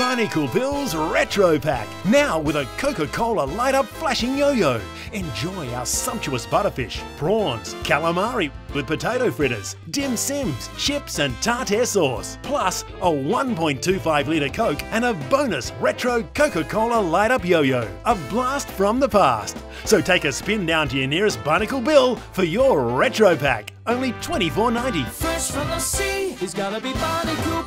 Barnacle Bill's Retro Pack, now with a Coca-Cola light-up flashing yo-yo. Enjoy our sumptuous butterfish, prawns, calamari with potato fritters, dim sims, chips and tartare sauce, plus a 1.25 litre Coke and a bonus retro Coca-Cola light-up yo-yo. A blast from the past. So take a spin down to your nearest Barnacle Bill for your Retro Pack. Only $24.90. Fresh from the sea, it's gotta be Barnacle.